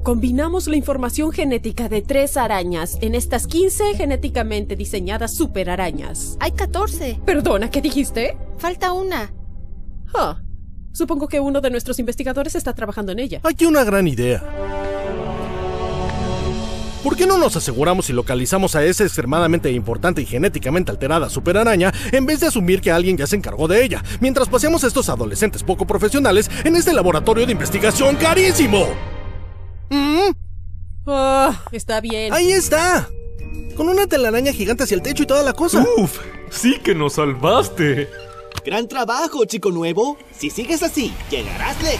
Combinamos la información genética de 3 arañas en estas 15 genéticamente diseñadas superarañas. Hay 14. Perdona, ¿qué dijiste? Falta una. Supongo que uno de nuestros investigadores está trabajando en ella. Aquí una gran idea. ¿Por qué no nos aseguramos y localizamos a esa extremadamente importante y genéticamente alterada superaraña en vez de asumir que alguien ya se encargó de ella, mientras paseamos a estos adolescentes poco profesionales en este laboratorio de investigación carísimo? Está bien. Ahí está. Con una telaraña gigante hacia el techo y toda la cosa. ¡Uf! ¡Sí que nos salvaste! ¡Gran trabajo, chico nuevo! Si sigues así, llegarás lejos.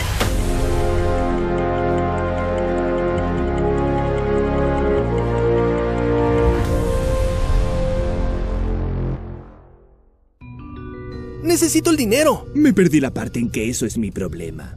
Necesito el dinero. Me perdí la parte en que eso es mi problema.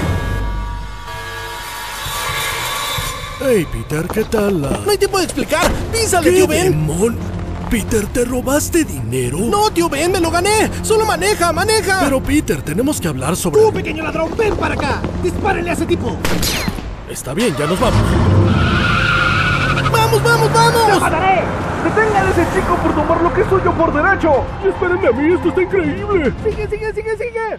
Hey, Peter, ¿qué tal? No hay tiempo de explicar. ¡Písale, tío Ben! Demon? Peter, ¿te robaste dinero? No, tío Ben, me lo gané. Solo maneja. Pero, Peter, tenemos que hablar sobre... ¡Tú, pequeño ladrón, ven para acá! ¡Dispárenle a ese tipo! Está bien, ya nos vamos. ¡Vamos! ¡Lo mataré! ¡Detengan a ese chico por tomar lo que es suyo por derecho! ¡Y espérenme a mí! ¡Esto está increíble! ¡Sigue!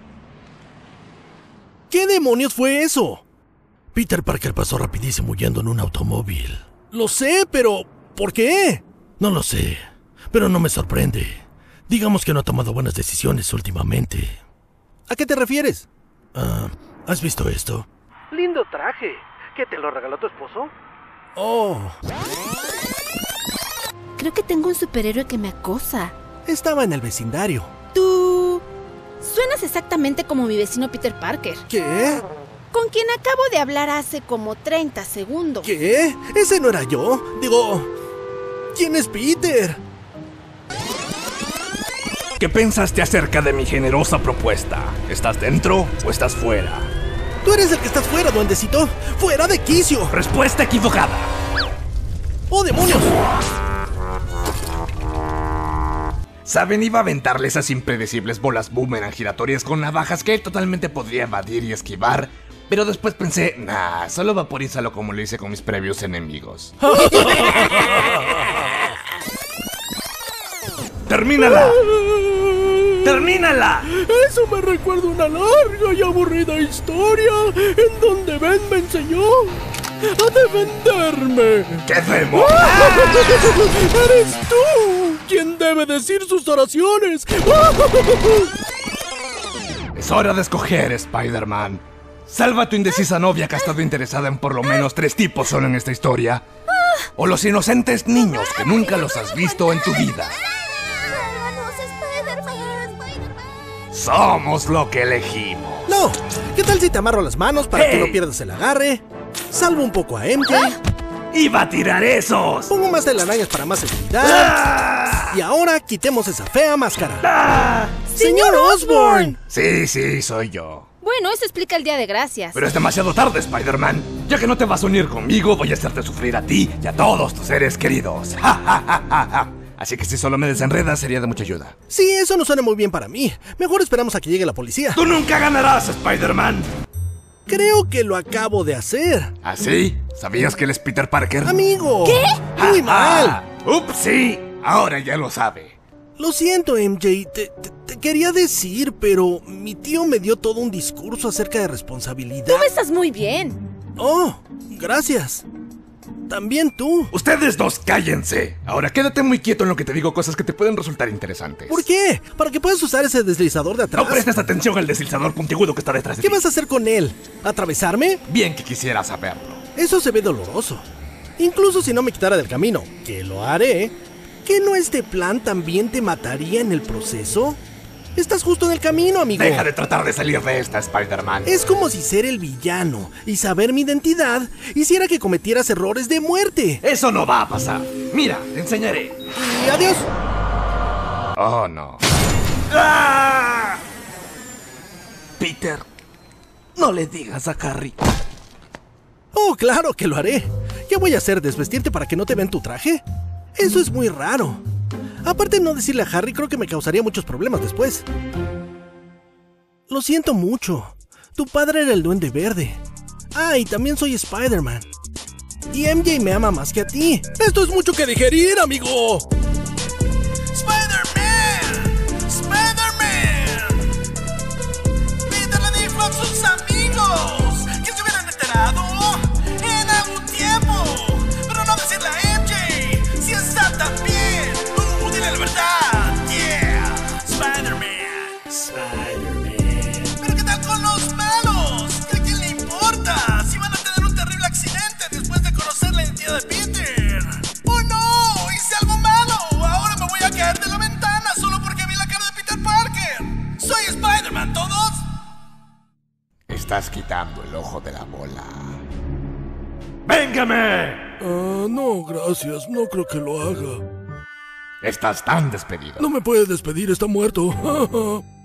¿Qué demonios fue eso? Peter Parker pasó rapidísimo huyendo en un automóvil. Lo sé, pero... ¿por qué? No lo sé, pero no me sorprende. Digamos que no ha tomado buenas decisiones últimamente. ¿A qué te refieres? ¿Has visto esto? Lindo traje. ¿Qué, te lo regaló tu esposo? Oh, Creo que tengo un superhéroe que me acosa. estaba en el vecindario. Tú... suenas exactamente como mi vecino Peter Parker, ¿Qué? con quien acabo de hablar hace como 30 segundos. ¿Qué? ¿Ese no era yo? Digo... ¿quién es Peter? ¿Qué pensaste acerca de mi generosa propuesta? ¿Estás dentro o estás fuera? Tú eres el que estás fuera, duendecito. ¡Fuera de quicio! Respuesta equivocada. ¡Oh, demonios! Saben, iba a aventarle esas impredecibles bolas boomerang giratorias con navajas que él totalmente podría evadir y esquivar. Pero después pensé, solo vaporízalo como lo hice con mis previos enemigos. ¡Termínala! ¡Termínala! Eso me recuerda una larga y aburrida historia en donde Ben me enseñó a defenderme. ¡Qué demo! ¡Eres tú quien debe decir sus oraciones! Es hora de escoger, Spider-Man. Salva a tu indecisa novia que ha estado interesada en por lo menos 3 tipos solo en esta historia. O los inocentes niños que nunca los has visto en tu vida. Somos lo que elegimos. No, ¿qué tal si te amarro las manos para que no pierdas el agarre? Salvo un poco a MJ. ¡Iba a tirar esos! Pongo más telarañas para más seguridad. Y ahora quitemos esa fea máscara. ¡Señor Osborn! Sí, soy yo. Bueno, eso explica el Día de Gracias. Pero es demasiado tarde, Spider-Man. Ya que no te vas a unir conmigo, voy a hacerte sufrir a ti y a todos tus seres queridos. Así que si solo me desenredas, sería de mucha ayuda. Sí, eso no suena muy bien para mí. Mejor esperamos a que llegue la policía. ¡Tú nunca ganarás, Spider-Man! Creo que lo acabo de hacer. ¿Ah, sí? ¿Sabías que él es Peter Parker? ¡Amigo! ¿Qué? Muy mal. ¡Ups, sí! Ahora ya lo sabe. Lo siento, MJ. Te quería decir, pero mi tío me dio todo un discurso acerca de responsabilidad. Tú estás muy bien. Oh, gracias. También tú. Ustedes dos cállense. Ahora quédate muy quieto en lo que te digo cosas que te pueden resultar interesantes. ¿Por qué? ¿Para que puedas usar ese deslizador de atrás? No prestes atención al deslizador puntiagudo que está detrás de ti. ¿Qué vas a hacer con él? ¿Atravesarme? Bien que quisiera saberlo. Eso se ve doloroso. Incluso si no me quitara del camino, que lo haré, ¿qué no este plan también te mataría en el proceso? Estás justo en el camino, amigo. Deja de tratar de salir de esta, Spider-Man. Es como si ser el villano y saber mi identidad hiciera que cometieras errores de muerte. Eso no va a pasar. Mira, te enseñaré. Y adiós. Oh, no. ¡Ah! Peter, no le digas a Harry. Oh, claro que lo haré. ¿Qué voy a hacer? ¿Desvestirte para que no te vean tu traje? Eso es muy raro. Aparte, no decirle a Harry creo que me causaría muchos problemas después. Lo siento mucho. Tu padre era el Duende Verde. Ah, y también soy Spider-Man. Y MJ me ama más que a ti. Esto es mucho que digerir, amigo. ¡Spider-Man! ¡Spider-Man! ¡Pídele a Nick a sus amigos que se hubieran enterado en algún tiempo! Pero no decirle a MJ si está tan bien. Dile la verdad. ¡Yeah! ¡Spider-Man! ¡Spider-Man! ¿Pero qué tal con los malos? ¿A quién le importa si van a tener un terrible accidente después de conocer la identidad de Peter? ¡Oh no! ¡Hice algo malo! ¡Ahora me voy a caer de la ventana solo porque vi la cara de Peter Parker! ¡Soy Spider-Man, todos! Estás quitando el ojo de la bola. ¡Véngame! No, gracias. No creo que lo haga. Estás tan despedido. No me puede despedir, está muerto.